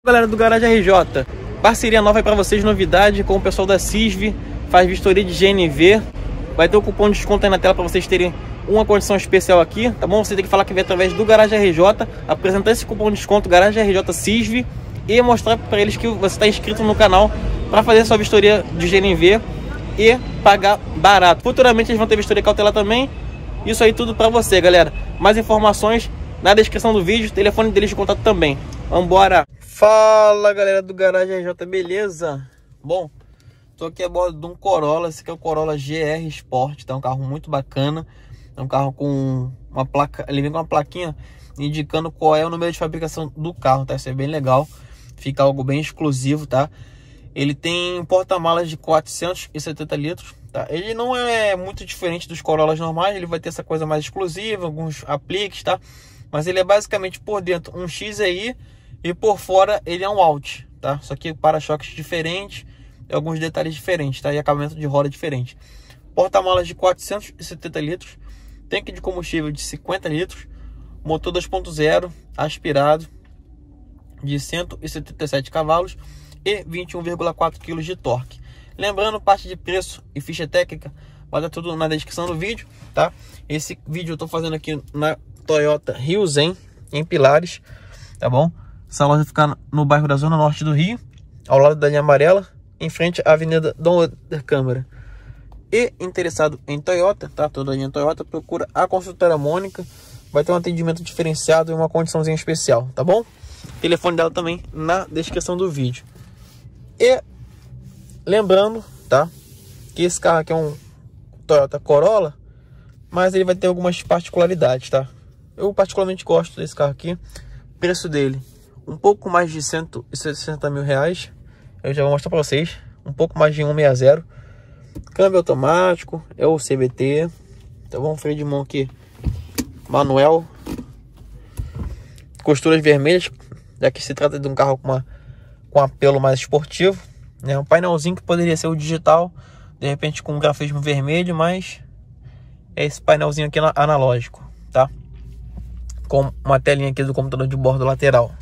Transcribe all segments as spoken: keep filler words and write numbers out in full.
Galera do Garage R J, parceria nova aí pra vocês, novidade com o pessoal da Sisv, faz vistoria de G N V. Vai ter o cupom de desconto aí na tela pra vocês terem uma condição especial aqui, tá bom? Você tem que falar que vem através do Garage R J, apresentar esse cupom de desconto Garage R J Sisv e mostrar pra eles que você está inscrito no canal pra fazer sua vistoria de G N V e pagar barato. Futuramente eles vão ter vistoria cautelar também. Isso aí tudo pra você, galera. Mais informações na descrição do vídeo, telefone deles de contato também. Vambora! Fala, galera do Garage R J, beleza? Bom, tô aqui a bordo de um Corolla. Esse aqui é o Corolla G R Sport, tá? Um carro muito bacana. É um carro com uma placa, ele vem com uma plaquinha indicando qual é o número de fabricação do carro, tá? Isso é bem legal, fica algo bem exclusivo, tá? Ele tem porta-malas de quatrocentos e setenta litros, tá? Ele não é muito diferente dos Corollas normais, ele vai ter essa coisa mais exclusiva, alguns apliques, tá? Mas ele é basicamente por dentro um X E I e por fora ele é um Alt, tá? Só que para-choques diferentes, alguns detalhes diferentes, tá? E acabamento de roda diferente. Porta-malas de quatrocentos e setenta litros, tanque de combustível de cinquenta litros, motor dois ponto zero aspirado de cento e setenta e sete cavalos e vinte e um vírgula quatro quilos de torque. Lembrando, parte de preço e ficha técnica vai dar tudo na descrição do vídeo, tá? Esse vídeo eu tô fazendo aqui na Toyota Rio Zen, em Pilares, tá bom? Essa loja fica no bairro da Zona Norte do Rio, ao lado da linha amarela, em frente à Avenida Dom da Câmara. E interessado em Toyota, tá? Toda a linha Toyota, procura a consultora Mônica. Vai ter um atendimento diferenciado e uma condiçãozinha especial, tá bom? O telefone dela também na descrição do vídeo. E lembrando, tá? Que esse carro aqui é um Toyota Corolla, mas ele vai ter algumas particularidades, tá? Eu particularmente gosto desse carro aqui. O preço dele, um pouco mais de cento e sessenta mil reais. Eu já vou mostrar para vocês. Um pouco mais de cento e sessenta. Câmbio automático, é o C V T, tá bom? Freio de mão aqui manual, costuras vermelhas, já que se trata de um carro com, uma, com apelo mais esportivo, né? Um painelzinho que poderia ser o digital, de repente com um grafismo vermelho, mas é esse painelzinho aqui analógico, tá? Com uma telinha aqui do computador de bordo lateral.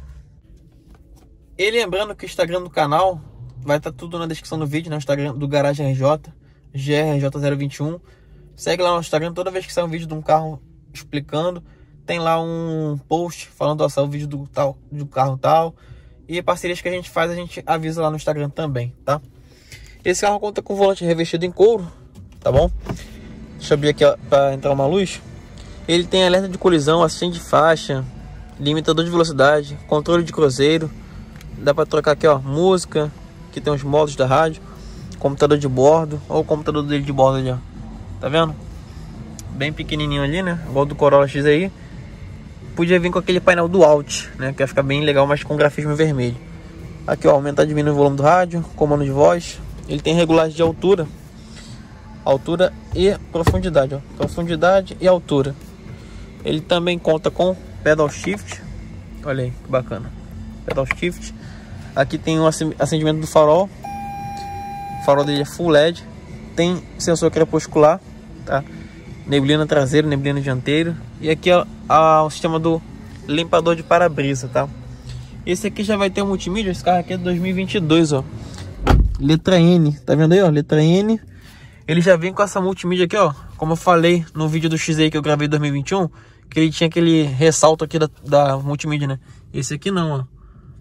E lembrando que o Instagram do canal vai estar tudo na descrição do vídeo, no Instagram do Garage R J, G R R J zero vinte e um. Segue lá no Instagram, toda vez que sair um vídeo de um carro explicando, tem lá um post falando, ó, saiu o vídeo do, tal, do carro tal. E parcerias que a gente faz, a gente avisa lá no Instagram também, tá? Esse carro conta com volante revestido em couro, tá bom? Deixa eu abrir aqui para entrar uma luz. Ele tem alerta de colisão, assistente de faixa, limitador de velocidade, controle de cruzeiro. Dá para trocar aqui, ó, música. Aqui tem os modos da rádio, computador de bordo, ou o computador dele de bordo ali, ó. Tá vendo? Bem pequenininho ali, né? Igual do Corolla X aí. Podia vir com aquele painel do Alt, né? Que vai ficar bem legal, mas com grafismo vermelho. Aqui, ó, aumentar e diminuir o volume do rádio, comando de voz. Ele tem regulagem de altura, altura e profundidade, ó. Profundidade e altura. Ele também conta com pedal shift. Olha aí, que bacana. Pedal shift. Aqui tem um acendimento do farol. O farol dele é full L E D. Tem sensor crepuscular, tá? Neblina traseira, neblina dianteira. E aqui ó, a, o sistema do limpador de para-brisa, tá? Esse aqui já vai ter um multimídia. Esse carro aqui é de dois mil e vinte e dois, ó. Letra N, tá vendo aí, ó? Letra N. Ele já vem com essa multimídia aqui, ó. Como eu falei no vídeo do X aí que eu gravei em dois mil e vinte e um, que ele tinha aquele ressalto aqui da, da multimídia, né? Esse aqui não, ó.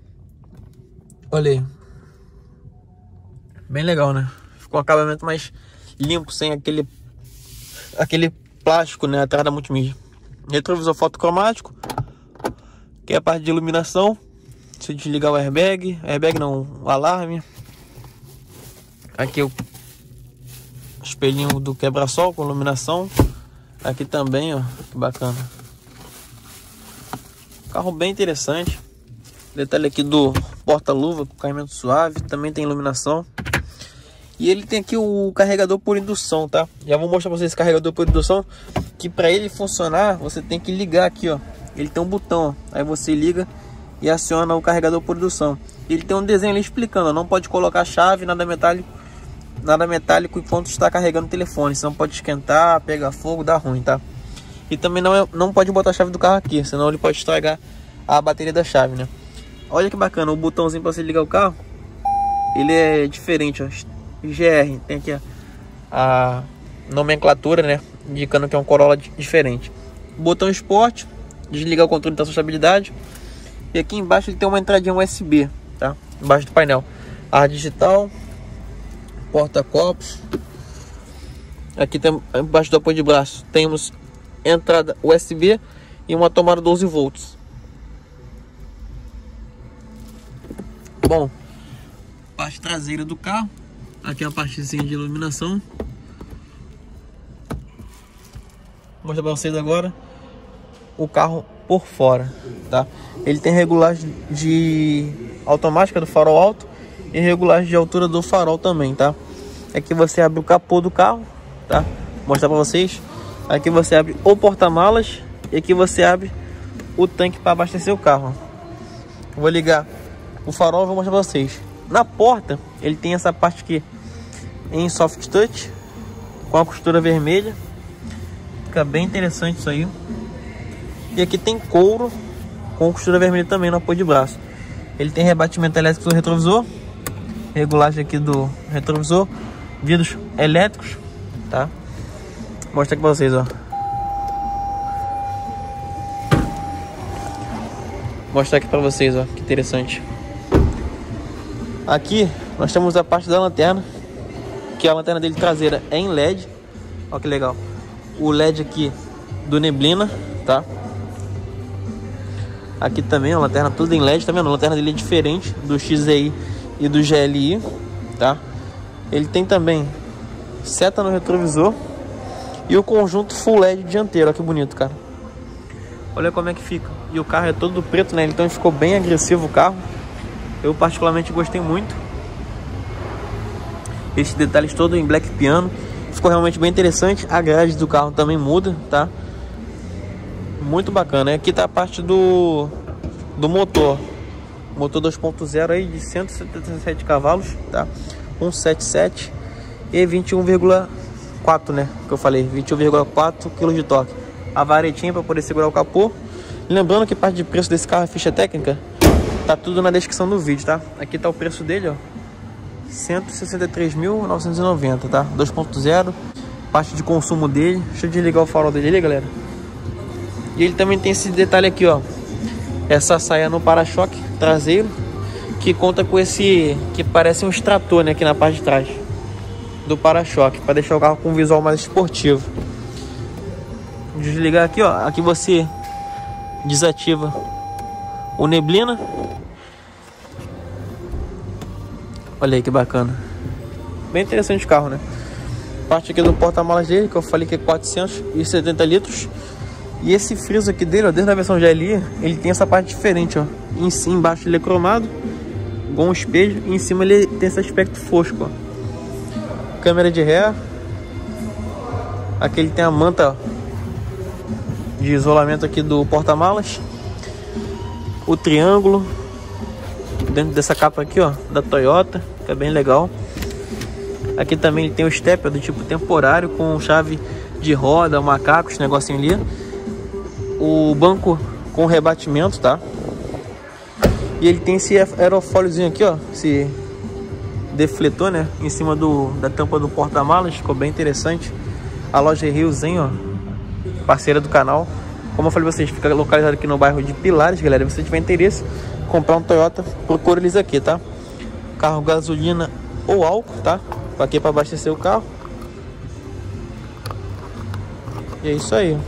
Olha aí. Bem legal, né? Ficou um acabamento mais limpo, sem aquele aquele plástico, né, atrás da multimídia. Retrovisor fotocromático, que é a parte de iluminação. Se desligar o airbag, airbag não, o alarme. Aqui o espelhinho do quebra-sol com iluminação. Aqui também, ó, que bacana. Carro bem interessante. Detalhe aqui do porta-luva com carregamento suave, também tem iluminação. E ele tem aqui o carregador por indução, tá? Já vou mostrar pra vocês esse carregador por indução, que para ele funcionar, você tem que ligar aqui, ó. Ele tem um botão, ó. Aí você liga e aciona o carregador por indução. Ele tem um desenho ali explicando, ó, não pode colocar chave, nada metálico, nada metálico enquanto está carregando o telefone, senão pode esquentar, pegar fogo, dá ruim, tá? E também não, é, não pode botar a chave do carro aqui, senão ele pode estragar a bateria da chave, né? Olha que bacana, o botãozinho para você ligar o carro, ele é diferente, ó. G R, tem aqui a, a nomenclatura, né, indicando que é um Corolla diferente. Botão esporte, desligar o controle da sua estabilidade. E aqui embaixo ele tem uma entradinha U S B, tá? Embaixo do painel, ar digital, porta-copos. Aqui tem, embaixo do apoio de braço, temos entrada U S B e uma tomada doze volts. Bom, parte traseira do carro, aqui é a partezinha de iluminação. Vou mostrar para vocês agora o carro por fora, tá? Ele tem regulagem de automática do farol alto e regulagem de altura do farol também, tá? Aqui você abre o capô do carro, tá? Vou mostrar para vocês. Aqui você abre o porta-malas e aqui você abre o tanque para abastecer o carro. Vou ligar o farol e vou mostrar para vocês. Na porta ele tem essa parte aqui em soft touch com a costura vermelha. Fica bem interessante isso aí. E aqui tem couro com costura vermelha também no apoio de braço. Ele tem rebatimento elétrico do retrovisor, regulagem aqui do retrovisor, vidros elétricos, tá? Vou mostrar aqui pra vocês, ó. Vou mostrar aqui pra vocês, ó, que interessante. Aqui nós temos a parte da lanterna, que a lanterna dele traseira é em L E D. Ó que legal. O L E D aqui do neblina, tá? Aqui também a lanterna tudo em L E D, tá vendo? A lanterna dele é diferente do X E I e do G L I, tá? Ele tem também seta no retrovisor e o conjunto Full L E D dianteiro, olha que bonito, cara. Olha como é que fica. E o carro é todo preto, né? Então ficou bem agressivo o carro. Eu particularmente gostei muito. Esses detalhes todos em black piano. Ficou realmente bem interessante. A grade do carro também muda, tá? Muito bacana. Aqui tá a parte do, do motor. Motor dois ponto zero aí de cento e setenta e sete cavalos, tá? cento e setenta e sete e vinte e um vírgula quatro, né? Que eu falei, vinte e um vírgula quatro quilos de torque. A varetinha para poder segurar o capô. Lembrando que parte de preço desse carro é ficha técnica. Tá tudo na descrição do vídeo, tá? Aqui tá o preço dele, ó. cento e sessenta e três mil novecentos e noventa, tá? dois ponto zero. Parte de consumo dele. Deixa eu desligar o farol dele ali, galera. E ele também tem esse detalhe aqui, ó. Essa saia no para-choque traseiro, que conta com esse, que parece um extrator, né, aqui na parte de trás do para-choque, para deixar o carro com um visual mais esportivo. Desligar aqui, ó. Aqui você desativa o neblina. Olha aí que bacana. Bem interessante o carro, né? Parte aqui do porta-malas dele, que eu falei que é quatrocentos e setenta litros. E esse friso aqui dele, ó, desde a versão G L I, ele tem essa parte diferente, ó. Em cima, embaixo ele é cromado, com um espelho, e em cima ele tem esse aspecto fosco, ó. Câmera de ré. Aqui ele tem a manta de isolamento aqui do porta-malas. O triângulo dentro dessa capa aqui, ó, da Toyota, que é bem legal. Aqui também ele tem o stepper do tipo temporário, com chave de roda, macaco, esse negocinho ali. O banco com rebatimento, tá? E ele tem esse aerofóliozinho aqui, ó, esse defletor, né, em cima do, da tampa do porta-malas. Ficou bem interessante. A loja Riozinho, ó, parceira do canal. Como eu falei pra vocês, fica localizado aqui no bairro de Pilares, galera. Se você tiver interesse em comprar um Toyota, procura eles aqui, tá? Carro gasolina ou álcool, tá? Aqui para abastecer o carro. E é isso aí.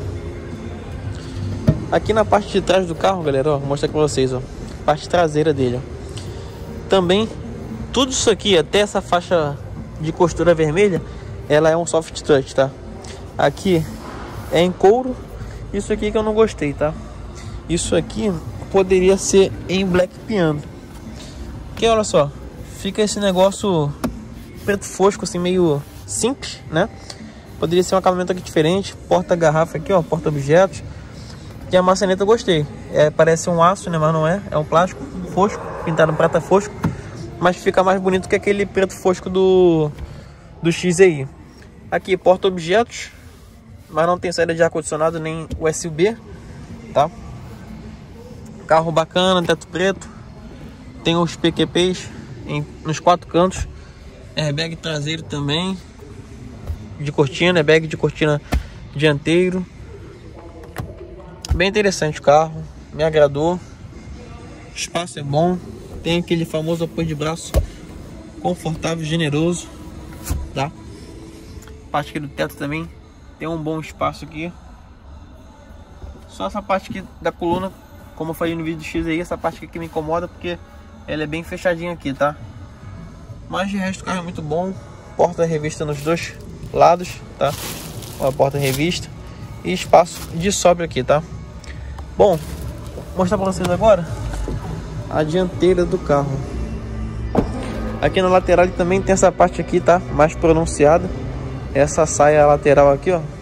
Aqui na parte de trás do carro, galera, ó, vou mostrar aqui pra vocês, ó. Parte traseira dele, ó. Também, tudo isso aqui, até essa faixa de costura vermelha, ela é um soft touch, tá? Aqui é em couro. Isso aqui que eu não gostei, tá? Isso aqui poderia ser em black piano. Que olha só, fica esse negócio preto fosco, assim, meio simples, né? Poderia ser um acabamento aqui diferente. Porta-garrafa aqui, ó, porta-objetos. E a maçaneta eu gostei. É, parece um aço, né? Mas não é. É um plástico fosco, pintado em prata fosco. Mas fica mais bonito que aquele preto fosco do, do X E I. Aqui, porta-objetos. Mas não tem saída de ar-condicionado nem U S B, tá? Carro bacana, teto preto. Tem os P Q Ps em, nos quatro cantos. Airbag traseiro também de cortina, airbag de cortina dianteiro. Bem interessante o carro, me agradou. O espaço é bom. Tem aquele famoso apoio de braço confortável, generoso, tá? Parte aqui do teto também tem um bom espaço aqui. Só essa parte aqui da coluna, como eu falei no vídeo do X aí, essa parte aqui que me incomoda porque ela é bem fechadinha aqui, tá? Mas de resto o carro é muito bom. Porta revista nos dois lados, tá? Uma porta revista e espaço de sobra aqui, tá? Bom, vou mostrar para vocês agora a dianteira do carro. Aqui na lateral ele também tem essa parte aqui, tá? Mais pronunciada. Essa saia lateral aqui, ó.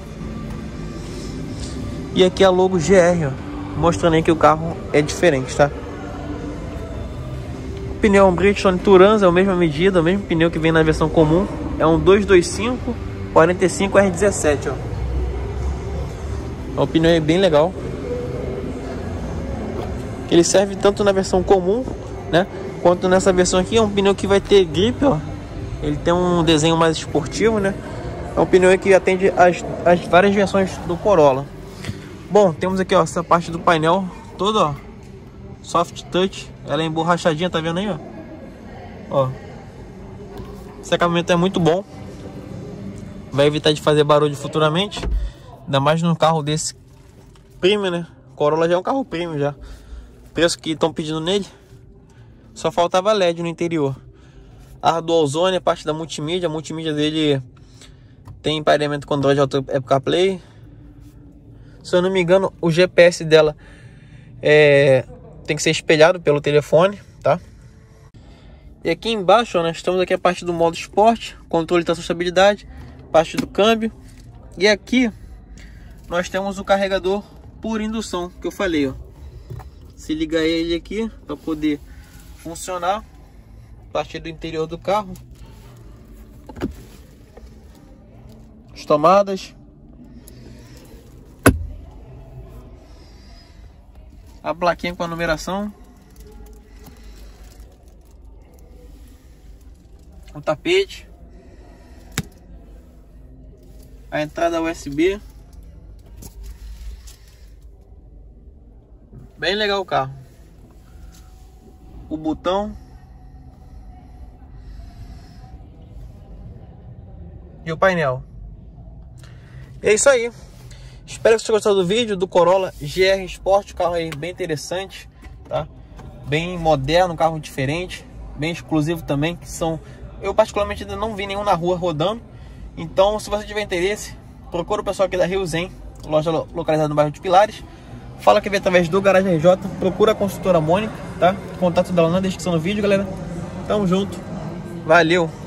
E aqui a logo G R, ó, mostrando aí que o carro é diferente, tá? O pneu Bridgestone Turanza é a mesma medida, o mesmo pneu que vem na versão comum. É um dois dois cinco quarenta e cinco R dezessete, ó. O pneu é bem legal. Ele serve tanto na versão comum, né, quanto nessa versão aqui. É um pneu que vai ter grip, ó. Ele tem um desenho mais esportivo, né? É um pneu que atende as, as várias versões do Corolla. Bom, temos aqui, ó, essa parte do painel toda, ó, soft touch. Ela é emborrachadinha, tá vendo aí, ó? Ó, esse acabamento é muito bom. Vai evitar de fazer barulho futuramente. Ainda mais num carro desse premium, né? Corolla já é um carro premium já. Preço que estão pedindo nele. Só faltava L E D no interior. A Dual Zone, a parte da multimídia. A multimídia dele tem emparelhamento com Android Auto, Apple CarPlay. Se eu não me engano, o G P S dela é, tem que ser espelhado pelo telefone, tá? E aqui embaixo, ó, nós temos aqui a parte do modo esporte, controle de tração e estabilidade, parte do câmbio. E aqui nós temos o carregador por indução, que eu falei, ó. Se liga ele aqui para poder funcionar. Parte do interior do carro. As tomadas. A plaquinha com a numeração. O tapete. A entrada U S B. Bem legal o carro. O botão. E o painel. E é isso aí. Espero que você tenha gostado do vídeo do Corolla G R Sport. Carro aí bem interessante, tá? Bem moderno, carro diferente, bem exclusivo também, que são... Eu particularmente ainda não vi nenhum na rua rodando. Então, se você tiver interesse, procura o pessoal aqui da Rio Zen, loja localizada no bairro de Pilares. Fala que vem através do Garagem R J. Procura a consultora Mônica, tá? Contato dela na descrição do vídeo, galera. Tamo junto. Valeu!